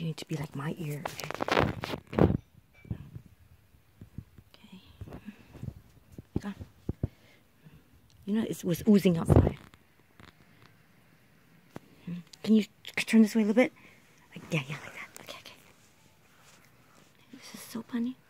you need to be like my ear. Okay. Okay. You know, it was oozing outside. Can you turn this way a little bit? Like, yeah, like that. Okay. This is so funny.